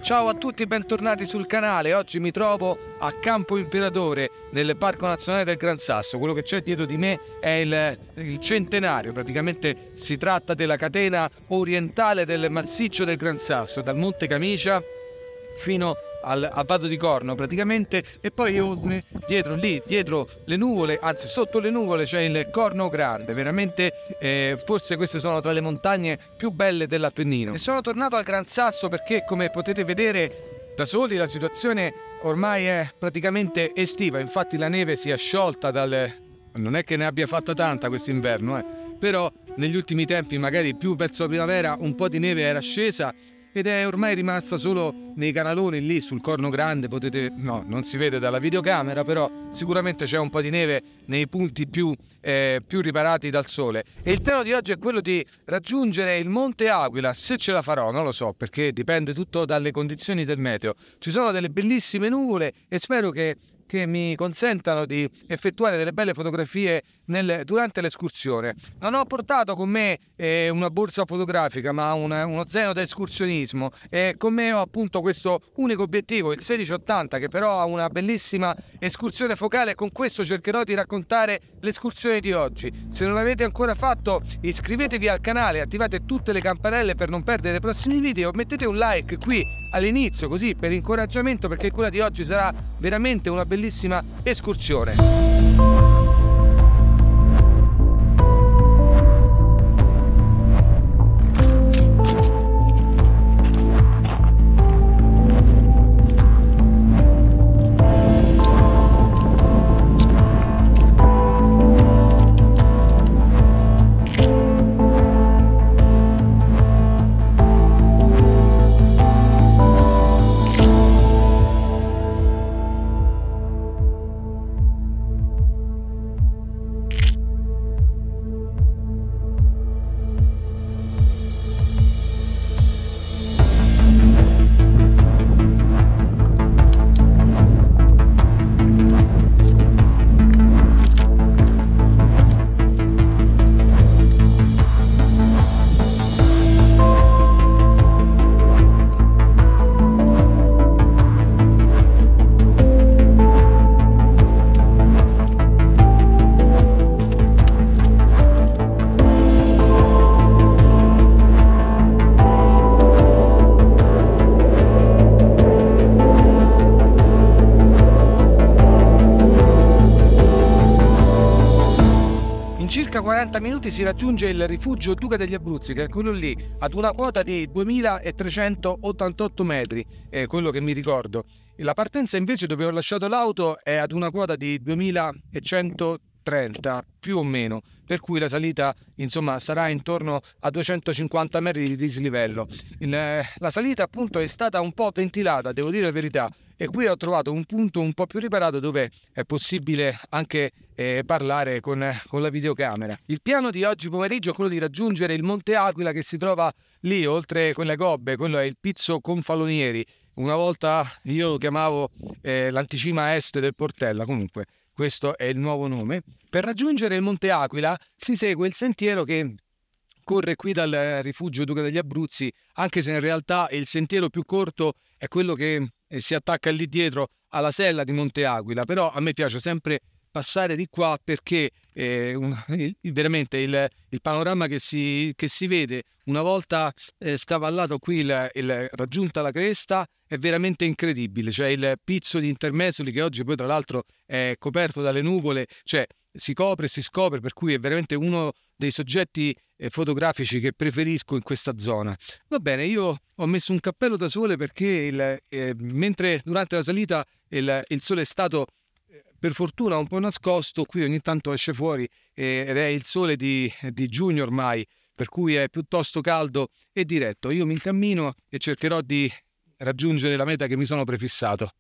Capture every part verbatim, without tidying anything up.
Ciao a tutti, bentornati sul canale. Oggi mi trovo a Campo Imperatore, nel Parco Nazionale del Gran Sasso. Quello che c'è dietro di me è il, il centenario, praticamente si tratta della catena orientale del massiccio del Gran Sasso, dal Monte Camicia fino al a Vado di Corno praticamente, e poi io, dietro lì, dietro le nuvole, anzi sotto le nuvole c'è il Corno Grande, veramente eh, forse queste sono tra le montagne più belle dell'Appennino. E sono tornato al Gran Sasso perché, come potete vedere da soli, la situazione ormai è praticamente estiva. Infatti la neve si è sciolta dal... non è che ne abbia fatta tanta quest'inverno, eh. Però negli ultimi tempi, magari più verso la primavera, un po' di neve era scesa ed è ormai rimasta solo nei canaloni lì sul Corno Grande. Potete, no, non si vede dalla videocamera, però sicuramente c'è un po' di neve nei punti più, eh, più riparati dal sole. E il piano di oggi è quello di raggiungere il Monte Aquila. Se ce la farò non lo so, perché dipende tutto dalle condizioni del meteo. Ci sono delle bellissime nuvole e spero che che mi consentano di effettuare delle belle fotografie nel, durante l'escursione. Non ho portato con me eh, una borsa fotografica, ma una, uno zaino da escursionismo, e con me ho appunto questo unico obiettivo, il sedici ottanta, che però ha una bellissima escursione focale. Con questo cercherò di raccontare l'escursione di oggi. Se non l'avete ancora fatto, iscrivetevi al canale, attivate tutte le campanelle per non perdere i prossimi video, mettete un like qui all'inizio, così per incoraggiamento, perché quella di oggi sarà veramente una bellissima escursione. In circa quaranta minuti si raggiunge il rifugio Duca degli Abruzzi, che è quello lì, ad una quota di duemilatrecentottantotto metri, è quello che mi ricordo. La partenza invece, dove ho lasciato l'auto, è ad una quota di duemilacentotrenta più o meno, per cui la salita insomma sarà intorno a duecentocinquanta metri di dislivello. Il, la salita appunto è stata un po' ventilata, devo dire la verità, e qui ho trovato un punto un po' più riparato dove è possibile anche eh, parlare con, con la videocamera. Il piano di oggi pomeriggio è quello di raggiungere il Monte Aquila, che si trova lì oltre quelle gobbe. Quello è il Pizzo Confalonieri. Una volta io lo chiamavo eh, l'anticima est del Portella, comunque questo è il nuovo nome. Per raggiungere il Monte Aquila si segue il sentiero che corre qui dal rifugio Duca degli Abruzzi, anche se in realtà il sentiero più corto è quello che si attacca lì dietro alla sella di Monte Aquila. Però a me piace sempre passare di qua perché eh, un, il, veramente il, il panorama che si, che si vede una volta eh, scavallato qui, il, il, raggiunta la cresta, è veramente incredibile. C'è il pizzo di Intermesoli, che oggi poi tra l'altro è coperto dalle nuvole, cioè si copre e si scopre, per cui è veramente uno dei soggetti eh, fotografici che preferisco in questa zona. Va bene, io ho messo un cappello da sole perché il, eh, mentre durante la salita il, il sole è stato eh, per fortuna un po' nascosto, qui ogni tanto esce fuori eh, ed è il sole di, di giugno ormai, per cui è piuttosto caldo e diretto. Io mi incammino e cercherò di raggiungere la meta che mi sono prefissato.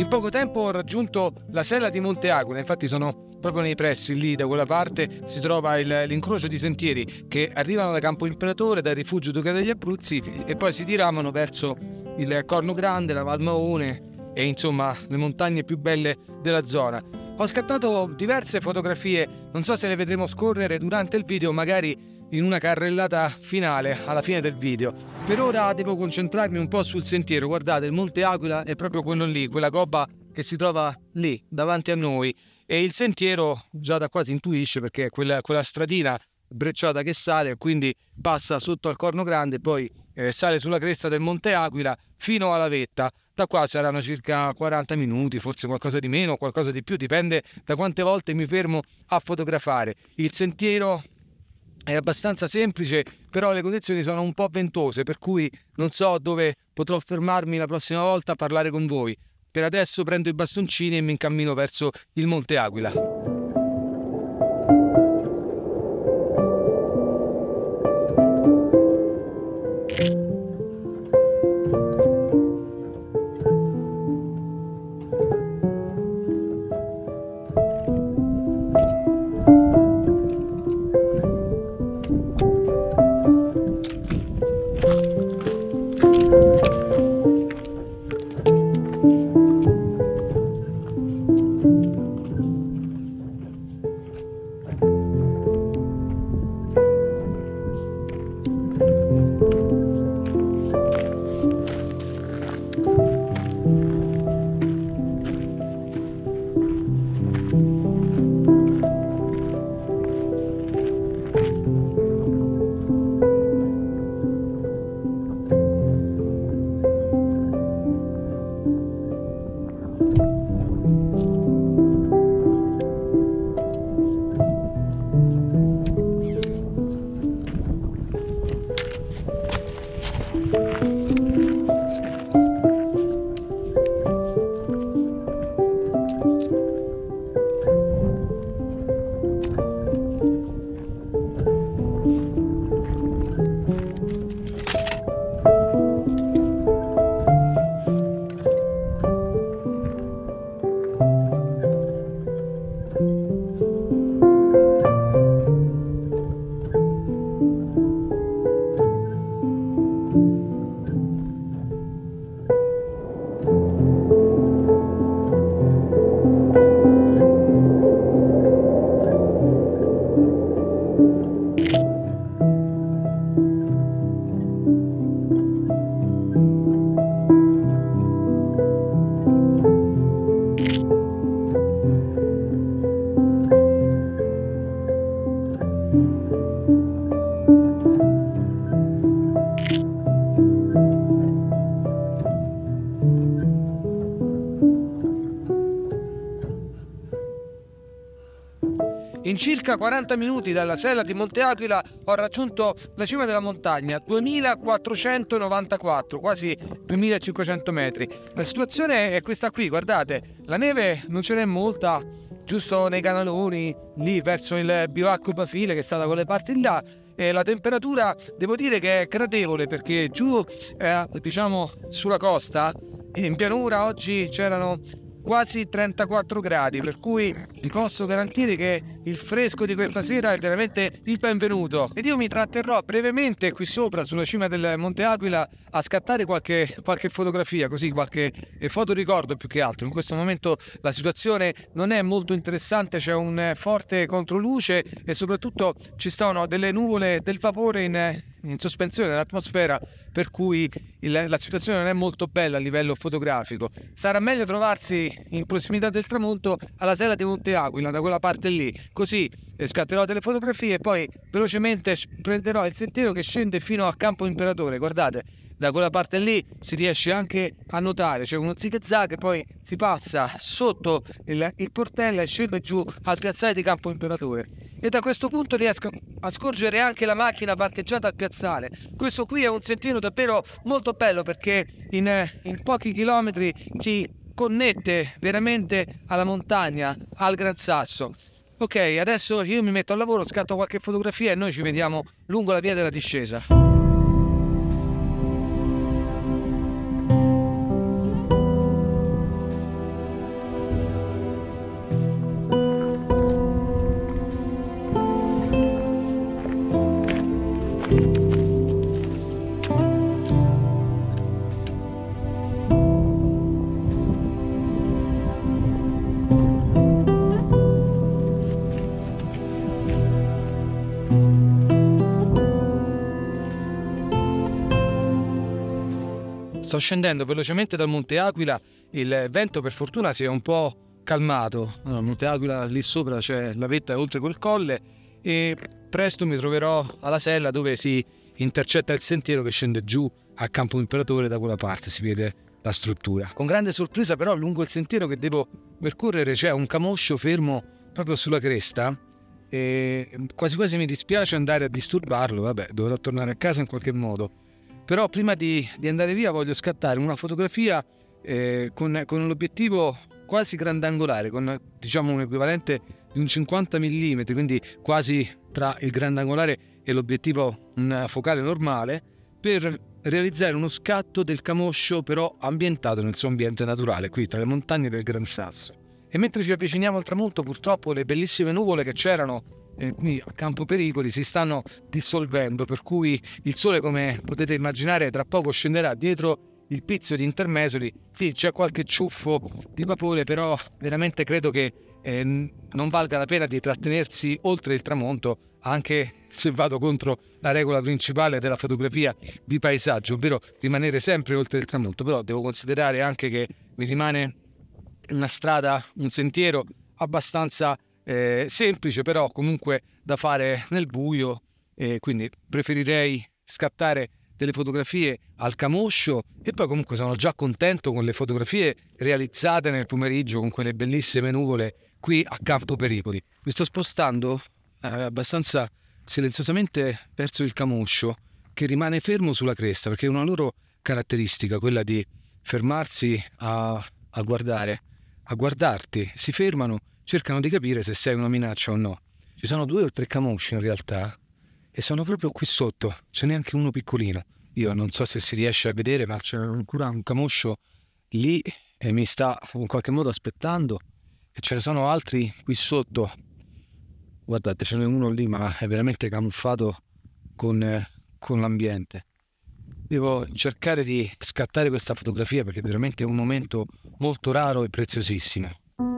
poco tempo ho raggiunto la sella di Monte Aquila, infatti sono proprio nei pressi, lì da quella parte si trova il, l'incrocio di sentieri che arrivano da Campo Imperatore, dal rifugio Duca degli Abruzzi, e poi si diramano verso il Corno Grande, la Val Maone e insomma le montagne più belle della zona. Ho scattato diverse fotografie, non so se le vedremo scorrere durante il video, magari in una carrellata finale alla fine del video. Per ora devo concentrarmi un po' sul sentiero. Guardate, il Monte Aquila è proprio quello lì, quella gobba che si trova lì davanti a noi, e il sentiero già da qua si intuisce perché è quella, quella stradina brecciata che sale, quindi passa sotto al Corno Grande, poi eh, sale sulla cresta del Monte Aquila fino alla vetta. Da qua saranno circa quaranta minuti, forse qualcosa di meno, qualcosa di più, dipende da quante volte mi fermo a fotografare. Il sentiero è abbastanza semplice, però le condizioni sono un po' ventose, per cui non so dove potrò fermarmi la prossima volta a parlare con voi. Per adesso prendo i bastoncini e mi incammino verso il Monte Aquila. In circa quaranta minuti dalla sella di Monte Aquila ho raggiunto la cima della montagna, duemilaquattrocentonovantaquattro, quasi duemilacinquecento metri. La situazione è questa qui, guardate, la neve non ce n'è molta, giusto nei canaloni, lì verso il bivacco Pafile che sta da quelle parti là, e la temperatura devo dire che è gradevole perché giù, eh, diciamo, sulla costa, in pianura oggi c'erano quasi trentaquattro gradi, per cui vi posso garantire che il fresco di questa sera è veramente il benvenuto. Ed io mi tratterrò brevemente qui sopra sulla cima del Monte Aquila a scattare qualche, qualche fotografia, così qualche fotoricordo più che altro. In questo momento la situazione non è molto interessante, c'è un forte controluce e soprattutto ci sono delle nuvole del vapore in, in sospensione nell'atmosfera, per cui il, la situazione non è molto bella a livello fotografico. Sarà meglio trovarsi in prossimità del tramonto alla sella di Monte Aquila, da quella parte lì, così eh, scatterò delle fotografie e poi velocemente prenderò il sentiero che scende fino a Campo Imperatore. Guardate, da quella parte lì si riesce anche a notare, c'è uno zig-zag e poi si passa sotto il, il portello e scende giù al piazzale di Campo Imperatore, e da questo punto riesco a scorgere anche la macchina parcheggiata al piazzale. Questo qui è un sentiero davvero molto bello perché in, in pochi chilometri ci connette veramente alla montagna, al Gran Sasso. Ok, adesso io mi metto al lavoro, scatto qualche fotografia e noi ci vediamo lungo la via della discesa. sto scendendo velocemente dal Monte Aquila, il vento per fortuna si è un po' calmato. Allora, Monte Aquila lì sopra c'è la vetta oltre quel colle e presto mi troverò alla sella dove si intercetta il sentiero che scende giù a Campo Imperatore. Da quella parte si vede la struttura. Con grande sorpresa però lungo il sentiero che devo percorrere c'è un camoscio fermo proprio sulla cresta e quasi quasi mi dispiace andare a disturbarlo. Vabbè, dovrò tornare a casa in qualche modo, però prima di, di andare via voglio scattare una fotografia eh, con, con l'obiettivo quasi grandangolare, con diciamo un equivalente di un cinquanta millimetri, quindi quasi tra il grandangolare e l'obiettivo una focale normale, per realizzare uno scatto del camoscio però ambientato nel suo ambiente naturale, qui tra le montagne del Gran Sasso. E mentre ci avviciniamo al tramonto, purtroppo le bellissime nuvole che c'erano eh, qui a Campo Pericoli si stanno dissolvendo, per cui il sole, come potete immaginare, tra poco scenderà dietro il pizzo di Intermesoli. Sì, c'è qualche ciuffo di vapore, però veramente credo che eh, non valga la pena di trattenersi oltre il tramonto, anche se vado contro la regola principale della fotografia di paesaggio, ovvero rimanere sempre oltre il tramonto. Però devo considerare anche che mi rimane una strada, un sentiero abbastanza eh, semplice, però comunque da fare nel buio, e quindi preferirei scattare delle fotografie al camoscio. E poi comunque sono già contento con le fotografie realizzate nel pomeriggio con quelle bellissime nuvole qui a Campo Pericoli. Mi sto spostando eh, abbastanza silenziosamente verso il camoscio, che rimane fermo sulla cresta, perché è una loro caratteristica quella di fermarsi a, a guardare a guardarti, si fermano, cercano di capire se sei una minaccia o no. Ci sono due o tre camosci in realtà e sono proprio qui sotto, ce n'è anche uno piccolino. Io non so se si riesce a vedere, ma c'è ancora un camoscio lì e mi sta in qualche modo aspettando, e ce ne sono altri qui sotto. Guardate, ce n'è uno lì, ma è veramente camuffato con, eh, con l'ambiente. Devo cercare di scattare questa fotografia perché veramente è un momento molto raro e preziosissimo.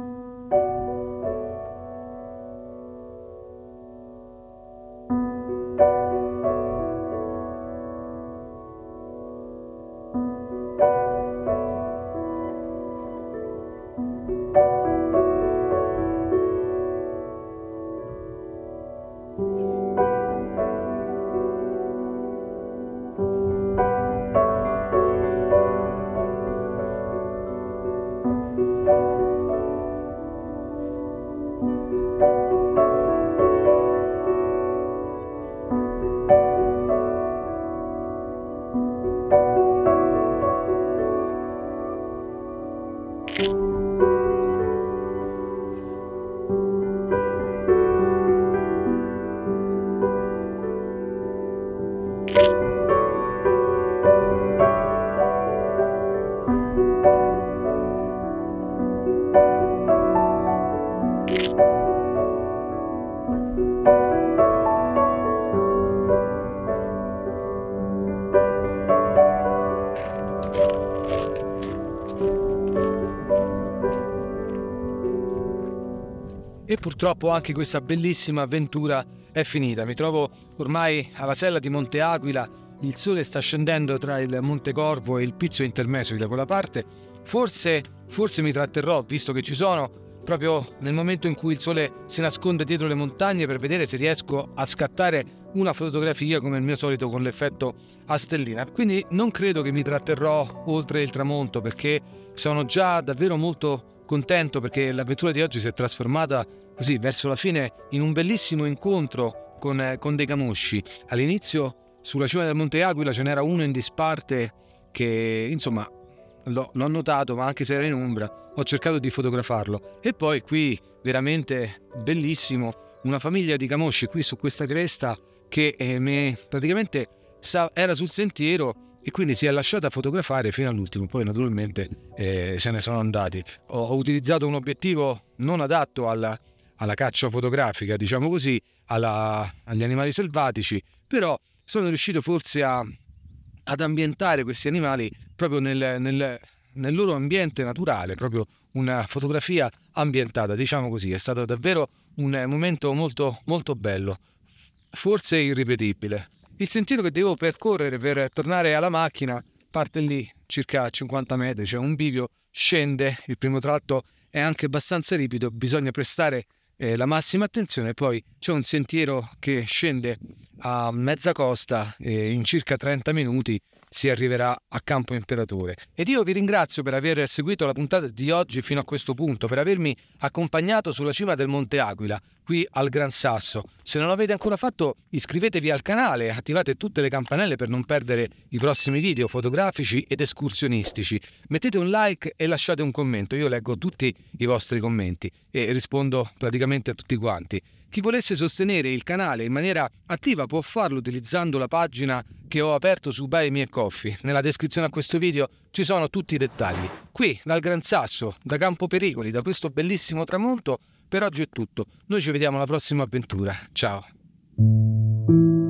E purtroppo anche questa bellissima avventura è finita. Mi trovo ormai alla sella di Monte Aquila, il sole sta scendendo tra il Monte Corvo e il Pizzo Intermesoli da quella parte. Forse, forse mi tratterrò, visto che ci sono, proprio nel momento in cui il sole si nasconde dietro le montagne, per vedere se riesco a scattare una fotografia come il mio solito con l'effetto a stellina. Quindi non credo che mi tratterrò oltre il tramonto, perché sono già davvero molto contento, perché l'avventura di oggi si è trasformata così verso la fine in un bellissimo incontro con, con dei camosci. All'inizio sulla cima del Monte Aquila ce n'era uno in disparte che insomma l'ho, l'ho notato, ma anche se era in ombra ho cercato di fotografarlo. E poi qui veramente bellissimo, una famiglia di camosci qui su questa cresta che eh, me, praticamente sa, era sul sentiero e quindi si è lasciata fotografare fino all'ultimo. Poi naturalmente eh, se ne sono andati. Ho, ho utilizzato un obiettivo non adatto alla, alla caccia fotografica, diciamo così, alla, agli animali selvatici, però sono riuscito forse a, ad ambientare questi animali proprio nel, nel, nel loro ambiente naturale, proprio una fotografia ambientata, diciamo così. È stato davvero un momento molto, molto bello, forse irripetibile. Il sentiero che devo percorrere per tornare alla macchina parte lì circa cinquanta metri, c'è un bivio, scende, il primo tratto è anche abbastanza ripido, bisogna prestare eh, la massima attenzione. Poi c'è un sentiero che scende a mezza costa e in circa trenta minuti si arriverà a Campo Imperatore. Ed io vi ringrazio per aver seguito la puntata di oggi fino a questo punto, per avermi accompagnato sulla cima del Monte Aquila, qui al Gran Sasso. Se non l'avete ancora fatto, iscrivetevi al canale, attivate tutte le campanelle per non perdere i prossimi video fotografici ed escursionistici. Mettete un like e lasciate un commento, io leggo tutti i vostri commenti e rispondo praticamente a tutti quanti. Chi volesse sostenere il canale in maniera attiva può farlo utilizzando la pagina che ho aperto su Buy Me a Coffee. Nella descrizione a questo video ci sono tutti i dettagli. Qui dal Gran Sasso, da Campo Pericoli, da questo bellissimo tramonto, per oggi è tutto. Noi ci vediamo alla prossima avventura. Ciao!